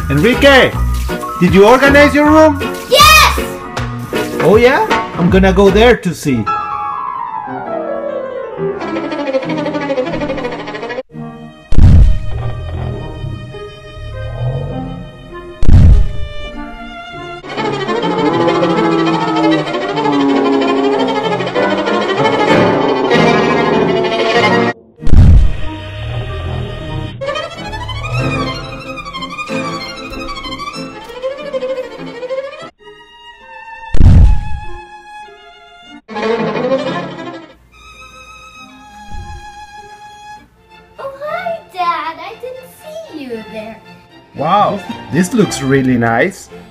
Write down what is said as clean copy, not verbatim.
Enrique, did you organize your room? Yes! Oh yeah? I'm gonna go there to see. Oh, hi, Dad. I didn't see you there. Wow, this looks really nice.